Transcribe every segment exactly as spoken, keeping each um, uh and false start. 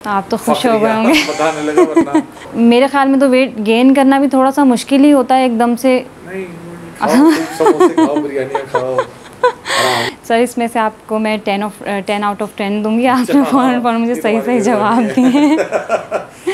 आप तो खुश हो गए होंगे। बताने लगा वरना मेरे ख्याल में तो वेट गेन करना भी थोड़ा सा मुश्किल ही होता है एकदम से। नहीं, खाओ, समोसे खाओ, बिरयानी खाओ, आराम। सर इसमें से आपको मैं ten of ten out of ten दूंगी। आपने फ़ौरन फ़ौरन मुझे सही सही जवाब दिए।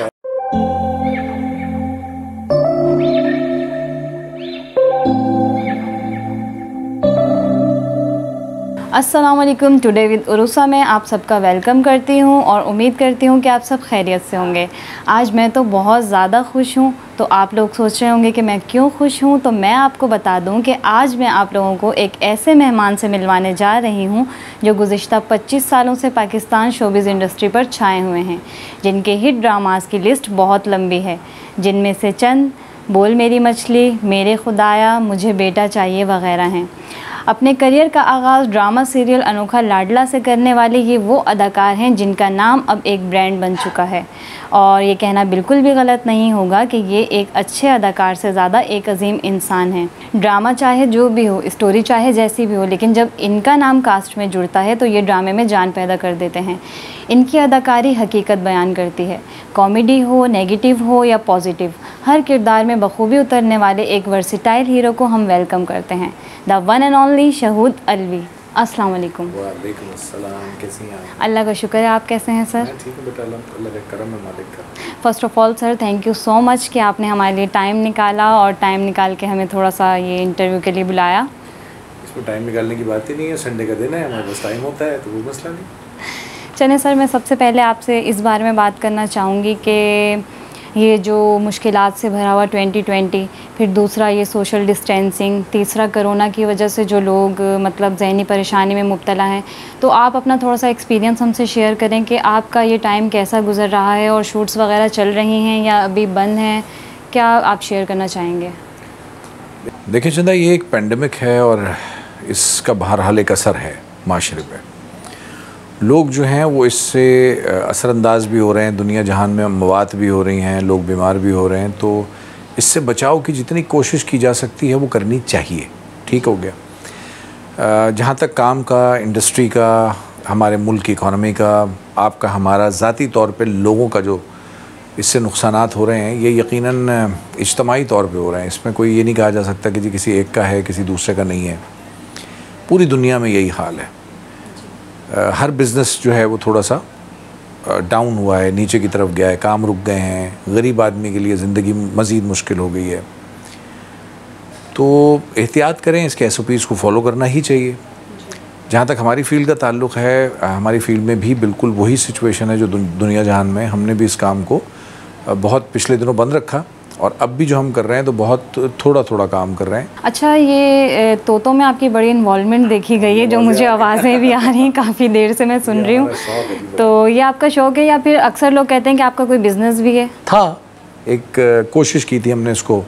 अस्सलाम वालेकुम। टुडे विद उरुसा में आप सबका वेलकम करती हूं और उम्मीद करती हूं कि आप सब खैरियत से होंगे। आज मैं तो बहुत ज़्यादा खुश हूं। तो आप लोग सोच रहे होंगे कि मैं क्यों खुश हूं, तो मैं आपको बता दूं कि आज मैं आप लोगों को एक ऐसे मेहमान से मिलवाने जा रही हूं जो गुज़िश्ता पच्चीस सालों से पाकिस्तान शोबिज़ इंडस्ट्री पर छाए हुए हैं, जिनके हिट ड्रामास की लिस्ट बहुत लंबी है, जिनमें से चंद बोल मेरी मछली, मेरे खुदाया, मुझे बेटा चाहिए वगैरह हैं। अपने करियर का आगाज़ ड्रामा सीरियल अनोखा लाडला से करने वाले ये वो अदाकार हैं जिनका नाम अब एक ब्रांड बन चुका है। और ये कहना बिल्कुल भी गलत नहीं होगा कि ये एक अच्छे अदाकार से ज़्यादा एक अजीम इंसान है। ड्रामा चाहे जो भी हो, स्टोरी चाहे जैसी भी हो, लेकिन जब इनका नाम कास्ट में जुड़ता है तो ये ड्रामे में जान पैदा कर देते हैं। इनकी अदाकारी हकीकत बयान करती है। कॉमेडी हो, नेगेटिव हो या पॉजिटिव, हर किरदार में बखूबी उतरने वाले एक वर्सिटाइल हीरो को हम वेलकम करते हैं, the one and only Shahood Alvi. अस्सलाम वालेकुम। वालेकुम अस्सलाम। कैसी हैं आप? अल्लाह का शुक्र है, आप कैसे हैं सर? मैं ठीक हूँ बेटा, अल्लाह का करम है मालिक का। First of all sir thank you so much कि आपने हमारे लिए टाइम निकाला और टाइम निकाल के हमें थोड़ा सा ये इंटरव्यू के लिए बुलाया। इसमें टाइम निकालने की बात ही नहीं है, संडे का दिन है, हमारे पास टाइम होता है, तो वो मसला नहीं। चलें सर, मैं सबसे पहले आपसे इस बारे में बात करना चाहूँगी कि ये जो मुश्किलात से भरा हुआ ट्वेंटी ट्वेंटी, फिर दूसरा ये सोशल डिस्टेंसिंग, तीसरा कोरोना की वजह से जो लोग मतलब ज़हनी परेशानी में मुब्तला हैं, तो आप अपना थोड़ा सा एक्सपीरियंस हमसे शेयर करें कि आपका ये टाइम कैसा गुज़र रहा है और शूट्स वगैरह चल रही हैं या अभी बंद हैं, क्या आप शेयर करना चाहेंगे? देखिए चंदा, ये एक पेंडेमिक है और इसका बहरहाल एक असर है माशरे पे। लोग जो हैं वो इससे असरअंदाज भी हो रहे हैं, दुनिया जहान में मवात भी हो रही हैं, लोग बीमार भी हो रहे हैं, तो इससे बचाव की जितनी कोशिश की जा सकती है वो करनी चाहिए। ठीक हो गया। जहाँ तक काम का, इंडस्ट्री का, हमारे मुल्क की इकॉनमी का, आपका हमारा ज़ाती तौर पे लोगों का जो इससे नुकसानात हो रहे हैं, ये यकीनन इज्तमाही तौर पे हो रहे हैं। इसमें कोई ये नहीं कहा जा सकता कि जी किसी एक का है, किसी दूसरे का नहीं है। पूरी दुनिया में यही हाल है। हर बिज़नेस जो है वो थोड़ा सा डाउन हुआ है, नीचे की तरफ गया है, काम रुक गए हैं, गरीब आदमी के लिए ज़िंदगी मज़ीद मुश्किल हो गई है। तो एहतियात करें, इसके एस ओ पीज़ को फॉलो करना ही चाहिए। जहाँ तक हमारी फील्ड का ताल्लुक़ है, हमारी फील्ड में भी बिल्कुल वही सिचुएशन है जो दुनिया जहान में। हमने भी इस काम को बहुत पिछले दिनों बंद रखा और अब भी जो हम कर रहे हैं तो बहुत थोड़ा थोड़ा काम कर रहे हैं। अच्छा, ये तोतों में आपकी बड़ी इन्वॉल्वमेंट देखी गई है, जो मुझे आवाज़ें भी आ रही हैं, काफ़ी देर से मैं सुन रही हूँ। तो ये आपका शौक़ है या फिर अक्सर लोग कहते हैं कि आपका कोई बिज़नेस भी है? था एक कोशिश की थी हमने इसको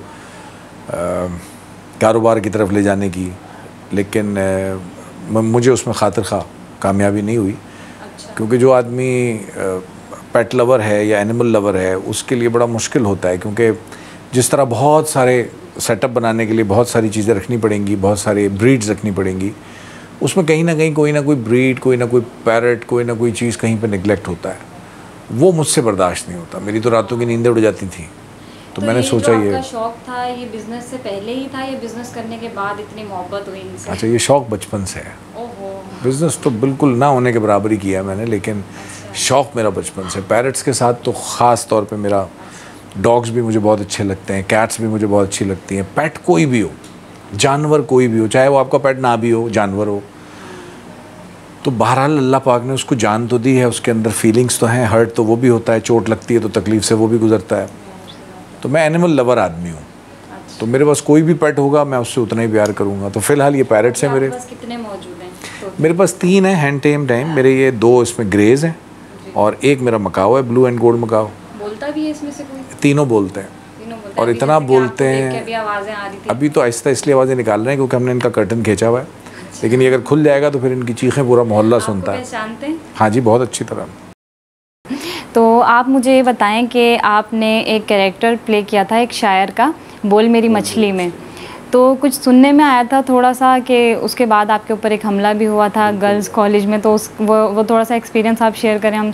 कारोबार की तरफ ले जाने की, लेकिन आ, मुझे उसमें खातिर खा कामयाबी नहीं हुई। अच्छा। क्योंकि जो आदमी पेट लवर है या एनिमल लवर है, उसके लिए बड़ा मुश्किल होता है, क्योंकि जिस तरह बहुत सारे सेटअप बनाने के लिए बहुत सारी चीज़ें रखनी पड़ेंगी, बहुत सारे ब्रीड्स रखनी पड़ेंगी, उसमें कहीं ना कहीं कोई ना कोई ब्रीड, कोई ना कोई पैरट, कोई ना कोई चीज़ कहीं पे निगलेक्ट होता है। वो मुझसे बर्दाश्त नहीं होता। मेरी तो रातों की नींदें उड़ जाती थी। तो, तो मैंने सोचा ये आपका शौक था, ये बिज़नेस से पहले ही था या बिज़नेस करने के बाद इतनी मोहब्बत हुई इनसे? अच्छा, ये शौक़ बचपन से है। ओहो। बिज़नेस तो बिल्कुल ना होने के बराबर ही किया मैंने, लेकिन शौक़ मेरा बचपन से। पैरट्स के साथ तो ख़ास तौर पे मेरा, डॉग्स भी मुझे बहुत अच्छे लगते हैं, कैट्स भी मुझे बहुत अच्छी लगती हैं। पेट कोई भी हो, जानवर कोई भी हो, चाहे वो आपका पेट ना भी हो, जानवर हो, तो बहरहाल अल्लाह पाक ने उसको जान तो दी है, उसके अंदर फीलिंग्स तो हैं, हर्ट तो वो भी होता है, चोट लगती है तो तकलीफ़ से वो भी गुजरता है। तो मैं एनिमल लवर आदमी हूँ। तो मेरे पास कोई भी पेट होगा मैं उससे उतना ही प्यार करूँगा। तो फ़िलहाल ये पैरट्स हैं मेरे। कितने मौजूद हैं? मेरे पास तीन हैं हैंड टेम टाइम मेरे। ये दो इसमें ग्रेज़ हैं और एक मेरा मकाओ है, ब्लू एंड गोल्ड मकाओ। बोलता भी है इसमें से कोई? तीनों बोलते हैं, तीनों बोलते और हैं। इतना बोलते हैं। अभी आवाज़ें आ रही थी। अभी तो आहिस्ता इसलिए आवाज़ें निकाल रहे हैं क्योंकि हमने इनका कर्टन खींचा हुआ है। अच्छा। लेकिन ये अगर खुल जाएगा तो फिर इनकी चीखें पूरा मोहल्ला सुनता है। पहचानते हैं? हाँ जी, बहुत अच्छी तरह। तो आप मुझे ये बताएं कि आपने एक कैरेक्टर प्ले किया था एक शायर का, बोल मेरी मछली में, तो कुछ सुनने में आया था थोड़ा सा कि उसके बाद आपके ऊपर एक हमला भी हुआ था गर्ल्स कॉलेज में, तो उस वो वो थोड़ा सा एक्सपीरियंस आप शेयर करें हमसे।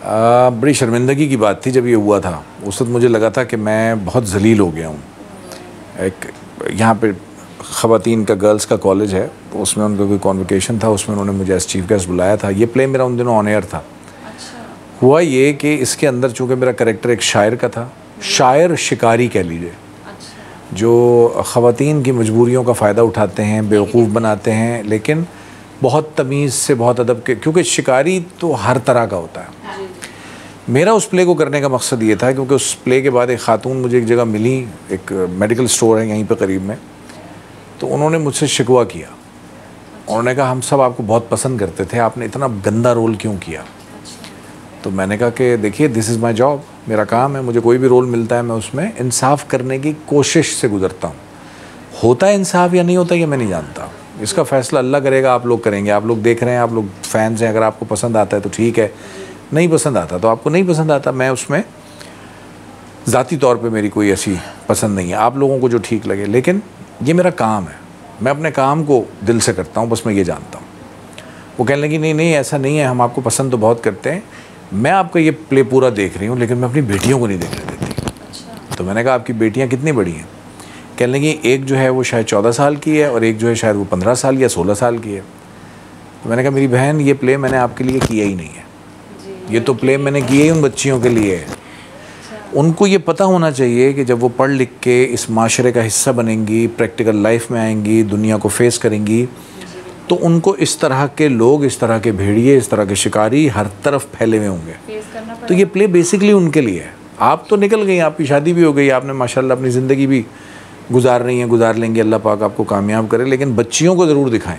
आ, बड़ी शर्मिंदगी की बात थी जब ये हुआ था। उस वक्त मुझे लगा था कि मैं बहुत जलील हो गया हूँ। एक यहाँ पे ख़वातीन का गर्ल्स का कॉलेज है, तो उसमें उनका कोई कॉन्वोकेशन था, उसमें उन्होंने मुझे एज चीफ गेस्ट बुलाया था। ये प्ले मेरा उन दिनों ऑन एयर था। अच्छा। हुआ ये कि इसके अंदर चूँकि मेरा कैरेक्टर एक शायर का था, शायर शिकारी कह लीजिए, अच्छा। जो ख़वातीन की मजबूरियों का फ़ायदा उठाते हैं, बेवकूफ़ बनाते हैं, लेकिन बहुत तमीज़ से, बहुत अदब के, क्योंकि शिकारी तो हर तरह का होता है। मेरा उस प्ले को करने का मकसद ये था क्योंकि उस प्ले के बाद एक ख़ातून मुझे एक जगह मिली, एक मेडिकल स्टोर है यहीं पे करीब में, तो उन्होंने मुझसे शिकवा किया। उन्होंने कहा हम सब आपको बहुत पसंद करते थे, आपने इतना गंदा रोल क्यों किया? तो मैंने कहा कि देखिए दिस इज़ माई जॉब, मेरा काम है, मुझे कोई भी रोल मिलता है मैं उसमें इंसाफ करने की कोशिश से गुजरता हूँ। होता है इंसाफ या नहीं होता ये मैं नहीं जानता, इसका फ़ैसला अल्लाह करेगा, आप लोग करेंगे। आप लोग देख रहे हैं, आप लोग फैंस हैं, अगर आपको पसंद आता है तो ठीक है, नहीं पसंद आता तो आपको नहीं पसंद आता। मैं उसमें ज़ाती तौर पे मेरी कोई ऐसी पसंद नहीं है, आप लोगों को जो ठीक लगे, लेकिन ये मेरा काम है, मैं अपने काम को दिल से करता हूँ, बस मैं ये जानता हूँ। वो कहने लगी नहीं नहीं ऐसा नहीं है, हम आपको पसंद तो बहुत करते हैं, मैं आपका ये प्ले पूरा देख रही हूँ लेकिन मैं अपनी बेटियों को नहीं देखने देती। अच्छा। तो मैंने कहा आपकी बेटियाँ कितनी बड़ी हैं? कहने लगी एक जो है वो शायद चौदह साल की है और एक जो है शायद वो पंद्रह साल या सोलह साल की है। तो मैंने कहा मेरी बहन ये प्ले मैंने आपके लिए किया ही नहीं है, ये तो प्ले मैंने किए ही उन बच्चियों के लिए है। उनको ये पता होना चाहिए कि जब वो पढ़ लिख के इस माशरे का हिस्सा बनेंगी, प्रैक्टिकल लाइफ में आएंगी, दुनिया को फेस करेंगी, तो उनको इस तरह के लोग, इस तरह के भेड़िए, इस तरह के शिकारी हर तरफ फैले हुए होंगे। तो ये प्ले बेसिकली उनके लिए है। आप तो निकल गई, आपकी शादी भी हो गई, आपने माशाल्लाह अपनी ज़िंदगी भी गुजार रही हैं, गुजार लेंगे, अल्लाह पाक आपको कामयाब करे, लेकिन बच्चियों को ज़रूर दिखाएं।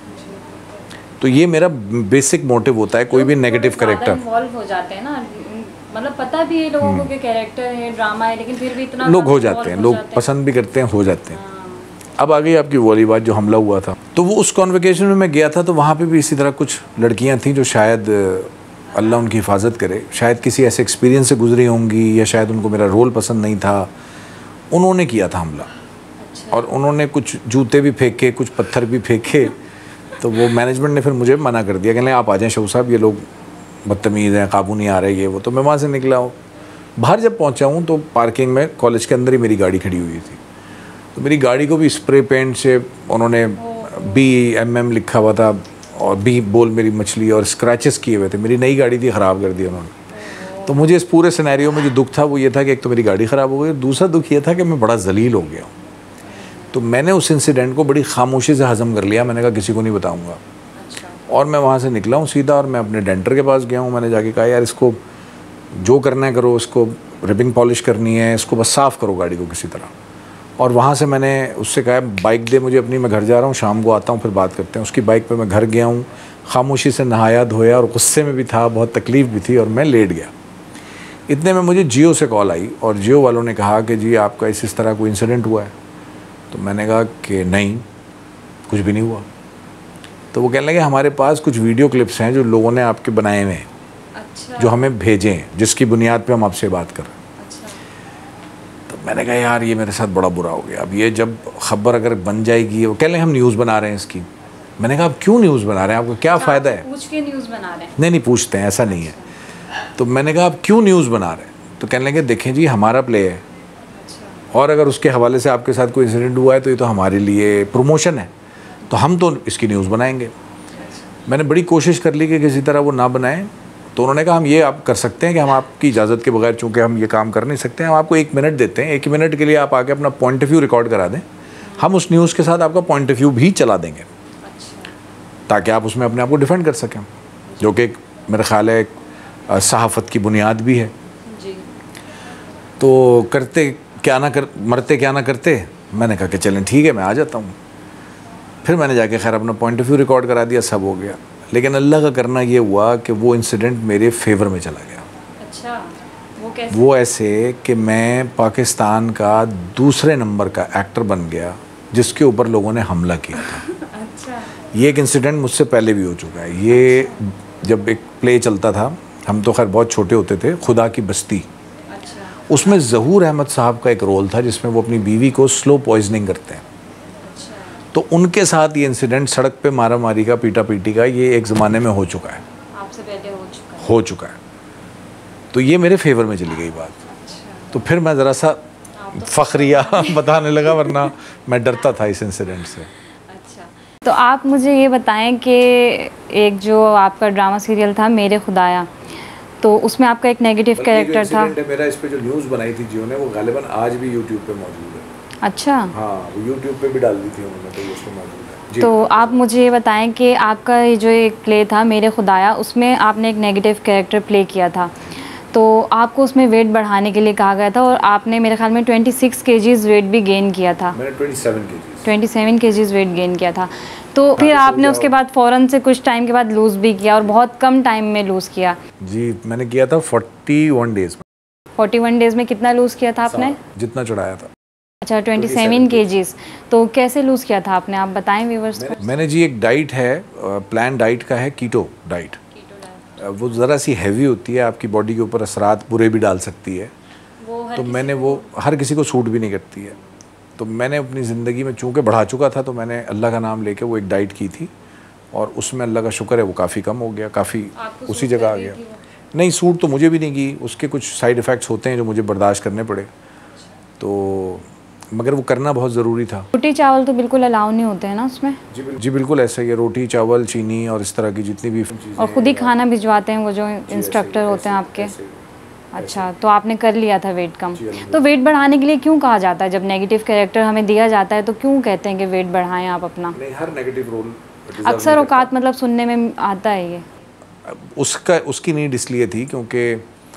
तो ये मेरा बेसिक मोटिव होता है। कोई भी नेगेटिव कैरेक्टर इन्वॉल्व हो जाते हैं ना, मतलब पता भी है लोगों को कि कैरेक्टर है, ड्रामा है, लेकिन फिर भी इतना लोग हो जाते हैं, लोग पसंद भी करते हैं, हो जाते हैं। अब आ गई आपकी वो वाली बात जो हमला हुआ था। तो वो उस कॉन्वोकेशन में मैं गया था, तो वहाँ पे भी इसी तरह कुछ लड़कियाँ थीं जो शायद अल्लाह उनकी हिफाजत करे, शायद किसी ऐसे एक्सपीरियंस से गुजरी होंगी या शायद उनको मेरा रोल पसंद नहीं था, उन्होंने किया था हमला। अच्छा। और उन्होंने कुछ जूते भी फेंके, कुछ पत्थर भी फेंके। तो वो मैनेजमेंट ने फिर मुझे मना कर दिया, कहने आप आ जाएँ शो साहब, ये लोग बदतमीज़ हैं, काबू नहीं आ रहे ये वो। तो मैं वहाँ से निकला हूँ, बाहर जब पहुँचा हूँ तो पार्किंग में कॉलेज के अंदर ही मेरी गाड़ी खड़ी हुई थी। तो मेरी गाड़ी को भी स्प्रे पेंट से उन्होंने बी एम एम लिखा हुआ था और बी बोल मेरी मछली और स्क्रैचेस किए हुए थे। मेरी नई गाड़ी थी, ख़राब कर दी उन्होंने। तो मुझे इस पूरे सिनेरियो में जो दुख था वो ये था कि एक तो मेरी गाड़ी ख़राब हो गई, दूसरा दुख ये था कि मैं बड़ा जलील हो गया हूँ। तो मैंने उस इंसिडेंट को बड़ी खामोशी से हज़म कर लिया, मैंने कहा किसी को नहीं बताऊँगा। अच्छा। और मैं वहाँ से निकला हूँ सीधा और मैं अपने डेंटर के पास गया हूँ। मैंने जाके कहा यार इसको जो करना है करो, इसको रिबिंग पॉलिश करनी है, इसको बस साफ़ करो गाड़ी को किसी तरह। और वहाँ से मैंने उससे कहा बाइक दे मुझे अपनी, मैं घर जा रहा हूँ, शाम को आता हूँ फिर बात करते हैं। उसकी बाइक पे मैं घर गया हूँ, खामोशी से नहाया धोया और गुस्से में भी था, बहुत तकलीफ़ भी थी और मैं लेट गया। इतने में मुझे जियो से कॉल आई और जियो वालों ने कहा कि जी आपका इस इस तरह कोई इंसिडेंट हुआ है। तो मैंने कहा कि नहीं, कुछ भी नहीं हुआ। तो वो कहने लगे हमारे पास कुछ वीडियो क्लिप्स हैं जो लोगों ने आपके बनाए हुए हैं। अच्छा। जो हमें भेजे हैं, जिसकी बुनियाद पे हम आपसे बात कर रहे हैं। मैंने कहा यार ये मेरे साथ बड़ा बुरा हो गया। अब ये जब खबर अगर बन जाएगी, वो कह लें हम न्यूज़ बना रहे हैं इसकी। मैंने कहा आप क्यों न्यूज़ बना रहे हैं, आपको क्या फ़ायदा है? पूछ के न्यूज़ बना रहे हैं? नहीं नहीं पूछते हैं, ऐसा नहीं है। तो मैंने कहा आप क्यों न्यूज़ बना रहे हैं? तो कहने लगे देखें जी हमारा प्ले है, और अगर उसके हवाले से आपके साथ कोई इंसिडेंट हुआ है तो ये तो हमारे लिए प्रमोशन है, तो हम तो इसकी न्यूज़ बनाएंगे। मैंने बड़ी कोशिश कर ली कि किसी तरह वो ना बनाएं। तो उन्होंने कहा हम ये आप कर सकते हैं कि हम आपकी इजाज़त के बगैर, चूँकि हम ये काम कर नहीं सकते हैं, हम आपको एक मिनट देते हैं, एक मिनट के लिए आप आके अपना पॉइंट ऑफ व्यू रिकॉर्ड करा दें, हम उस न्यूज़ के साथ आपका पॉइंट ऑफ व्यू भी चला देंगे। अच्छा। ताकि आप उसमें अपने आप को डिफेंड कर सकें, जो कि मेरा ख्याल है सहाफ़त की बुनियाद भी है। जी। तो करते क्या ना कर, मरते क्या ना करते। मैंने कहा कि चलें ठीक है मैं आ जाता हूँ। फिर मैंने जाके खैर अपना पॉइंट ऑफ व्यू रिकॉर्ड करा दिया, सब हो गया। लेकिन अल्लाह का करना ये हुआ कि वो इंसिडेंट मेरे फेवर में चला गया। अच्छा, वो कैसे? वो ऐसे कि मैं पाकिस्तान का दूसरे नंबर का एक्टर बन गया जिसके ऊपर लोगों ने हमला किया था। अच्छा। ये एक इंसिडेंट मुझसे पहले भी हो चुका है। ये जब एक प्ले चलता था, हम तो खैर बहुत छोटे होते थे, खुदा की बस्ती। अच्छा। उसमें ज़हूर अहमद साहब का एक रोल था जिसमें वो अपनी बीवी को स्लो पॉइजनिंग करते हैं। तो उनके साथ ये इंसिडेंट सड़क पे मारा मारी का, पीटा पीटी का, ये एक ज़माने में हो चुका है। आपसे पहले हो चुका है? हो चुका है। तो ये मेरे फेवर में चली गई बात। तो फिर मैं ज़रा सा फ़ख्रिया बताने लगा, वरना मैं डरता था इस इंसिडेंट से। अच्छा, तो आप मुझे ये बताएं कि एक जो आपका ड्रामा सीरियल था मेरे खुदाया, तो उसमें आपका एक नेगेटिव कैरेक्टर था। मेरा इस पे जो न्यूज़ बनाई थी जियो ने, वो गालिबन आज भी यूट्यूब पे मौजूद है। अच्छा, हाँ, वो यूट्यूब पे भी डाल दी थी उन्होंने, तो उसमें मौजूद है। तो आप मुझे ये बताएं कि आपका ये जो एक प्ले था मेरे खुदाया, उसमें आपने एक नेगेटिव कैरेक्टर प्ले किया था, तो आपको उसमें वेट बढ़ाने के लिए कहा गया था और आपने मेरे ख्याल में छब्बीस केजीज़ वेट भी गेन किया था। मैंने सत्ताईस केजीज़ सत्ताईस केजीज़ वेट गेन किया था। तो फिर आपने उसके बाद फ़ौरन से कुछ टाइम के बाद लूज़ भी किया और बहुत कम टाइम में लूज़ किया। जी, मैंने किया था इकतालीस डेज़ में। इकतालीस डेज़ में कितना लूज़ किया था आपने? जितना चढ़ाया था। अच्छा, सत्ताईस केजीज़। तो कैसे लूज़ किया था आपने, आप बताएं व्यूअर्स को। मैंने जी एक डाइट है, प्लान डाइट का है, कीटो डाइट। वो ज़रा सी हैवी होती है, आपकी बॉडी के ऊपर असरात बुरे भी डाल सकती है, तो मैंने वो हर किसी को सूट भी नहीं करती है। तो मैंने अपनी ज़िंदगी में चूँकि बढ़ा चुका था, तो मैंने अल्लाह का नाम लेके वो एक डाइट की थी और उसमें अल्लाह का शुक्र है वो काफ़ी कम हो गया, काफ़ी उसी जगह आ गया। नहीं, सूट तो मुझे भी नहीं की, उसके कुछ साइड इफ़ेक्ट्स होते हैं जो मुझे बर्दाश्त करने पड़े, तो मगर वो करना बहुत ज़रूरी था। रोटी चावल तो बिल्कुल अलाउ नहीं होते हैं ना उसमें? जी बिल्कुल, जी बिल्कुल ऐसा ही है। रोटी चावल चीनी और इस तरह की जितनी भी, और ख़ुद ही खाना भिजवाते हैं वो जो इंस्ट्रक्टर होते हैं आपके? अच्छा, तो आपने कर लिया था वेट कम। तो वेट बढ़ाने के लिए क्यों कहा जाता है, जब नेगेटिव कैरेक्टर हमें दिया जाता है तो क्यों कहते हैं कि वेट बढ़ाएं आप अपना? नहीं, हर नेगेटिव रोल अक्सर औकात मतलब सुनने में आता है ये। उसका उसकी नीड इसलिए थी क्योंकि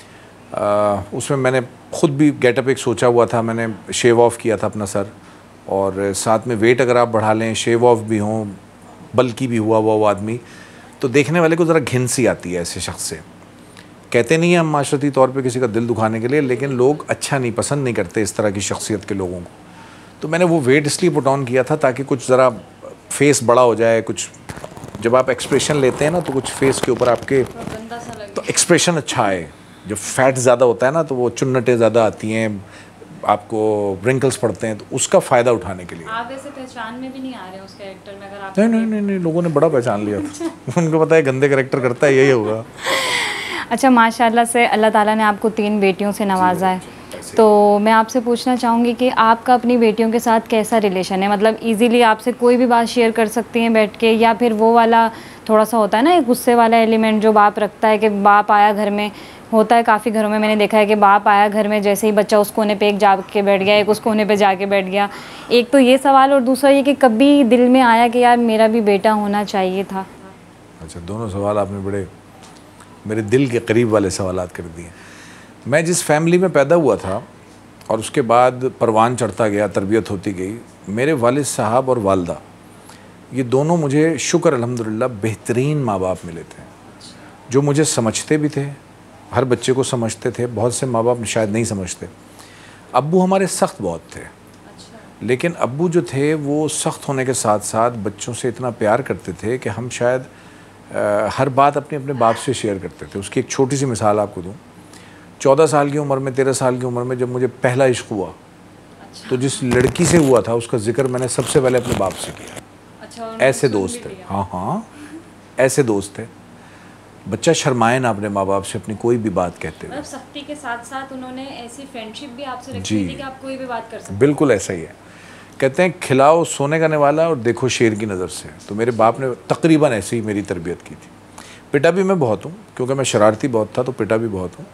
उसमें मैंने खुद भी गेटअप एक सोचा हुआ था, मैंने शेव ऑफ किया था अपना सर, और साथ में वेट अगर आप बढ़ा लें, शेव ऑफ भी हों, बल्कि भी हुआ हुआ वो आदमी, तो देखने वाले को ज़रा घिन सी आती है ऐसे शख्स से। कहते नहीं हैं हम माशरती तौर पे किसी का दिल दुखाने के लिए, लेकिन लोग अच्छा नहीं पसंद नहीं करते इस तरह की शख्सियत के लोगों को। तो मैंने वो वेट इसलिए पुट ऑन किया था ताकि कुछ ज़रा फेस बड़ा हो जाए, कुछ जब आप एक्सप्रेशन लेते हैं ना तो कुछ फेस के ऊपर आपके तो एक्सप्रेशन अच्छा आए। जब फैट ज़्यादा होता है ना तो वो चुन्नटें ज़्यादा आती हैं, आपको रिंकल्स पड़ते हैं, तो उसका फ़ायदा उठाने के लिए। आप ऐसे पहचान में भी नहीं आ रहे हैं उस कैरेक्टर में? अगर आप नहीं नहीं नहीं नहीं लोगों ने बड़ा पहचान लिया था उनको पता है गंदे कैरेक्टर करता है यही होगा। अच्छा, माशाल्लाह से अल्लाह ताला ने आपको तीन बेटियों से नवाजा है, तो मैं आपसे पूछना चाहूँगी कि आपका अपनी बेटियों के साथ कैसा रिलेशन है? मतलब इजीली आपसे कोई भी बात शेयर कर सकती हैं बैठ के, या फिर वो वाला थोड़ा सा होता है ना एक गुस्से वाला एलिमेंट जो बाप रखता है कि बाप आया घर में, होता है काफ़ी घरों में मैंने देखा है कि बाप आया घर में, जैसे ही बच्चा उस कोने पे एक जा के बैठ गया, एक उस कोने पे जाके बैठ गया। एक तो ये सवाल, और दूसरा ये कि कभी दिल में आया कि यार मेरा भी बेटा होना चाहिए था? अच्छा, दोनों सवाल आपने बड़े मेरे दिल के करीब वाले सवालात कर दिए। मैं जिस फैमिली में पैदा हुआ था और उसके बाद परवान चढ़ता गया, तरबियत होती गई, मेरे वालिद साहब और वालदा ये दोनों मुझे शुक्र अल्हम्दुलिल्लाह बेहतरीन माँ बाप मिले थे, जो मुझे समझते भी थे, हर बच्चे को समझते थे। बहुत से माँ बाप शायद नहीं समझते। अब्बू हमारे सख्त बहुत थे, लेकिन अब्बू जो थे वो सख्त होने के साथ साथ बच्चों से इतना प्यार करते थे कि हम शायद आ, हर बात अपने अपने बाप से शेयर करते थे। उसकी एक छोटी सी मिसाल आपको दूँ। चौदह साल की उम्र में, तेरह साल की उम्र में जब मुझे पहला इश्क हुआ, अच्छा। तो जिस लड़की से हुआ था उसका जिक्र मैंने सबसे पहले अपने बाप से किया। अच्छा, ऐसे दोस्त थे। हाँ हाँ ऐसे दोस्त थे। बच्चा शर्माए ना अपने माँ बाप से अपनी कोई भी बात कहते हुए। मतलब सख्ती के साथ साथ उन्होंने ऐसी फ्रेंडशिप भी आपसे रखी थी कि आप कोई भी बात कर सकते। बिल्कुल ऐसा ही है। कहते हैं खिलाओ सोने का निवाला और देखो शेर की नज़र से। तो मेरे बाप ने तकरीबन ऐसे ही मेरी तरबियत की थी। पिटा भी मैं बहुत हूँ क्योंकि मैं शरारती बहुत था, तो पिटा भी बहुत हूँ।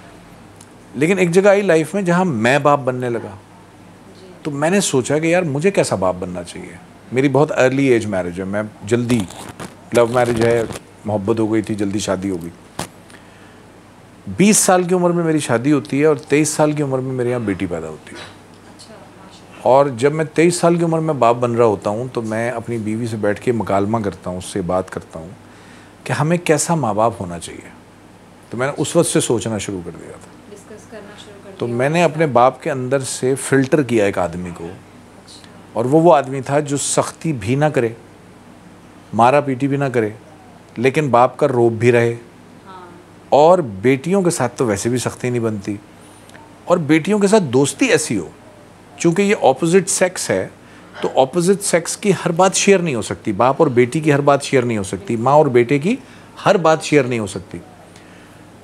लेकिन एक जगह आई लाइफ में जहाँ मैं बाप बनने लगा, तो मैंने सोचा कि यार मुझे कैसा बाप बनना चाहिए। मेरी बहुत अर्ली एज मैरिज है, मैं जल्दी, लव मैरिज है, मोहब्बत हो गई थी, जल्दी शादी हो गई। बीस साल की उम्र में मेरी शादी होती है और तेईस साल की उम्र में मेरे यहाँ बेटी पैदा होती है। और जब मैं तेईस साल की उम्र में बाप बन रहा होता हूँ तो मैं अपनी बीवी से बैठ के मकालमा करता हूँ, उससे बात करता हूँ कि हमें कैसा माँ बाप होना चाहिए। तो मैंने उस वक्त से सोचना शुरू कर दिया था, डिस्कस करना शुरू कर दिया। तो मैंने अपने बाप के अंदर से फ़िल्टर किया एक आदमी को, और वो वो आदमी था जो सख्ती भी ना करे, मारा पीटी भी ना करे, लेकिन बाप का रोब भी रहे। हाँ। और बेटियों के साथ तो वैसे भी सख्ती नहीं बनती, और बेटियों के साथ दोस्ती ऐसी हो, चूँकि ये ऑपोजिट सेक्स है तो ऑपोजिट सेक्स की हर बात शेयर नहीं हो सकती। बाप और बेटी की हर बात शेयर नहीं हो सकती, माँ और बेटे की हर बात शेयर नहीं हो सकती।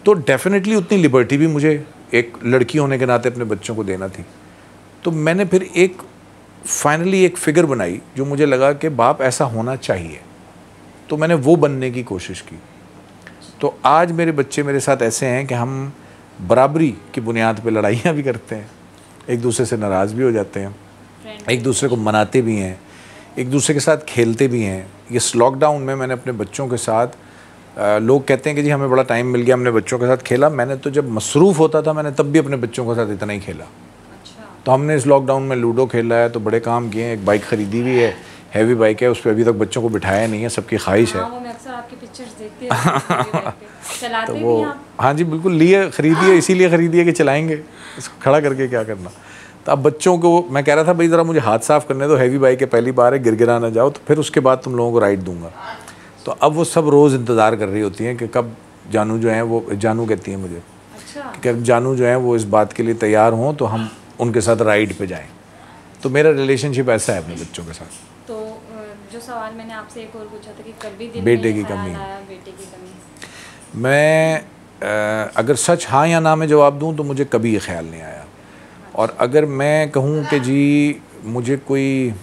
तो डेफिनेटली उतनी लिबर्टी भी मुझे एक लड़की होने के नाते अपने बच्चों को देना थी। तो मैंने फिर एक फाइनली एक फ़िगर बनाई जो मुझे लगा कि बाप ऐसा होना चाहिए, तो मैंने वो बनने की कोशिश की। तो आज मेरे बच्चे मेरे साथ ऐसे हैं कि हम बराबरी की बुनियाद पे लड़ाइयाँ भी करते हैं, एक दूसरे से नाराज़ भी हो जाते हैं, एक दूसरे को मनाते भी हैं, एक दूसरे के साथ खेलते भी हैं। इस लॉकडाउन में मैंने अपने बच्चों के साथ, आ, लोग कहते हैं कि जी हमें बड़ा टाइम मिल गया, हमने बच्चों के साथ खेला। मैंने तो जब मसरूफ़ होता था मैंने तब भी अपने बच्चों के साथ इतना ही खेला। अच्छा। तो हमने इस लॉकडाउन में लूडो खेला है, तो बड़े काम किए हैं। एक बाइक ख़रीदी हुई है, हैवी बाइक है, उस पर अभी तक बच्चों को बिठाया नहीं है, सबकी ख्वाहिश है। आपकी पिक्चर्स देखते हैं चलाते तो वो हाँ जी बिल्कुल, लिए ख़रीदिए, इसीलिए ख़रीदिए कि चलाएंगे, इसको खड़ा करके क्या करना। तो अब बच्चों को मैं कह रहा था भाई ज़रा मुझे हाथ साफ़ करने दो, हैवी बाइक है, पहली बार है, गिरगिरा ना जाओ, तो फिर उसके बाद तुम लोगों को राइड दूंगा। तो अब वो सब रोज़ इंतज़ार कर रही होती हैं कि कब जानू जो है वो, जानू कहती हैं मुझे, अच्छा। कि जानू जो है वो इस बात के लिए तैयार हों तो हम उनके साथ राइड पे जाएँ। तो मेरा रिलेशनशिप ऐसा है अपने बच्चों के साथ। तो जो सवाल मैंने आपसे एक और पूछा था कि कभी दिल बेटे की कमी, बेटे की कमी, मैं आ, अगर सच हाँ या ना में जवाब दूं तो मुझे कभी ये ख्याल नहीं आया। और अगर मैं कहूं कि जी मुझे कोई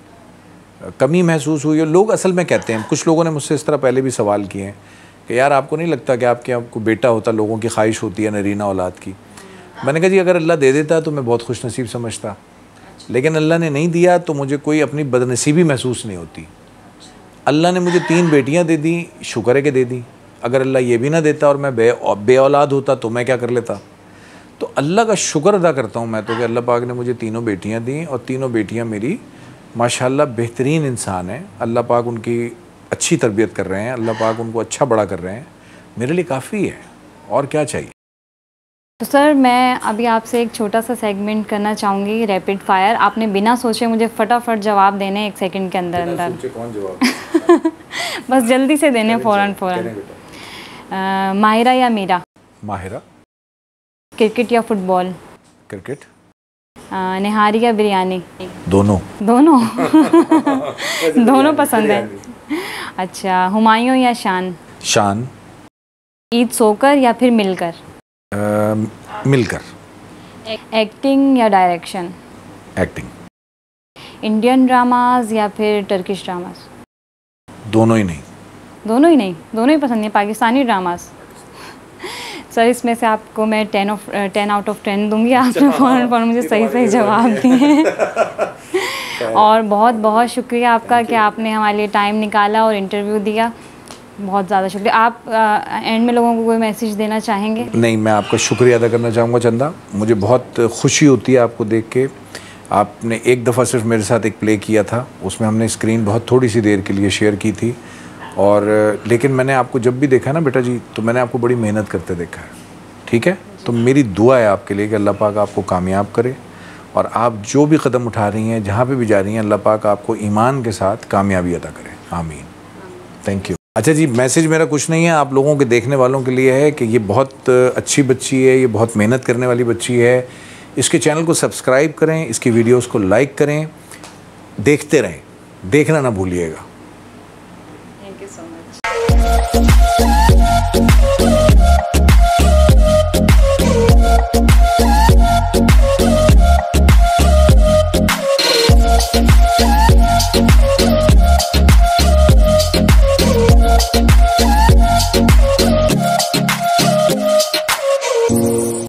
कमी महसूस हुई है, लोग असल में कहते हैं, कुछ लोगों ने मुझसे इस तरह पहले भी सवाल किए हैं कि यार आपको नहीं लगता कि आपके आपको बेटा होता, लोगों की ख्वाहिश होती है नरीना औलाद की। मैंने कहा जी अगर अल्लाह दे देता तो मैं बहुत खुशनसीब समझता, लेकिन अल्लाह ने नहीं दिया तो मुझे कोई अपनी बदनसीबी महसूस नहीं होती। अल्लाह ने मुझे तीन बेटियां दे दी, शुक्र है कि दे दी। अगर अल्लाह ये भी ना देता और मैं बे बे औलाद होता तो मैं क्या कर लेता। तो अल्लाह का शुक्र अदा करता हूँ मैं तो कि अल्लाह पाक ने मुझे तीनों बेटियां दी, और तीनों बेटियां मेरी माशाल्लाह बेहतरीन इंसान हैं। अल्लाह पाक उनकी अच्छी तरबियत कर रहे हैं, अल्लाह पाक उनको अच्छा बड़ा कर रहे हैं। मेरे लिए काफ़ी है, और क्या चाहिए। तो सर मैं अभी आपसे एक छोटा सा सेगमेंट करना चाहूँगी, रैपिड फायर। आपने बिना सोचे मुझे फटाफट जवाब देने, एक सेकंड के अंदर अंदर। सोचे कौन जवाब बस जल्दी से देने, फ़ौरन फ़ौरन। माहिरा या मीरा? माहिरा। क्रिकेट या फुटबॉल? क्रिकेट। निहारी या बिरयानी? दोनों। दोनों दोनों पसंद है। अच्छा, हुमायूं या शान? शान। ईद सोकर या फिर मिलकर? Uh, मिलकर। एक्टिंग या डायरेक्शन? एक्टिंग। इंडियन ड्रामाज या फिर टर्किश ड्रामाज? दोनों ही नहीं। दोनों ही नहीं, दोनों ही पसंद नहीं। पाकिस्तानी ड्रामाज? सर इसमें से आपको मैं ten of ten out of ten दूंगी, आपने फ़ौरन फ़ौरन मुझे सही सही जवाब दिए। और बहुत बहुत शुक्रिया आपका कि आपने हमारे लिए टाइम निकाला और इंटरव्यू दिया, बहुत ज़्यादा शुक्रिया। आप एंड में लोगों को कोई मैसेज देना चाहेंगे? नहीं, मैं आपका शुक्रिया अदा करना चाहूँगा चंदा। मुझे बहुत खुशी होती है आपको देख के। आपने एक दफ़ा सिर्फ मेरे साथ एक प्ले किया था, उसमें हमने स्क्रीन बहुत थोड़ी सी देर के लिए शेयर की थी, और लेकिन मैंने आपको जब भी देखा ना बेटा जी, तो मैंने आपको बड़ी मेहनत करते देखा है। ठीक है, तो मेरी दुआ है आपके लिए कि अल्लाह पाक आपको कामयाब करे, और आप जो भी कदम उठा रही हैं, जहाँ पे भी जा रही हैं, अल्लाह पाक आपको ईमान के साथ कामयाबी अदा करे। आमीन। Thank you. अच्छा जी, मैसेज मेरा कुछ नहीं है, आप लोगों के देखने वालों के लिए है कि ये बहुत अच्छी बच्ची है, ये बहुत मेहनत करने वाली बच्ची है। इसके चैनल को सब्सक्राइब करें, इसकी वीडियोस को लाइक करें, देखते रहें, देखना ना भूलिएगा।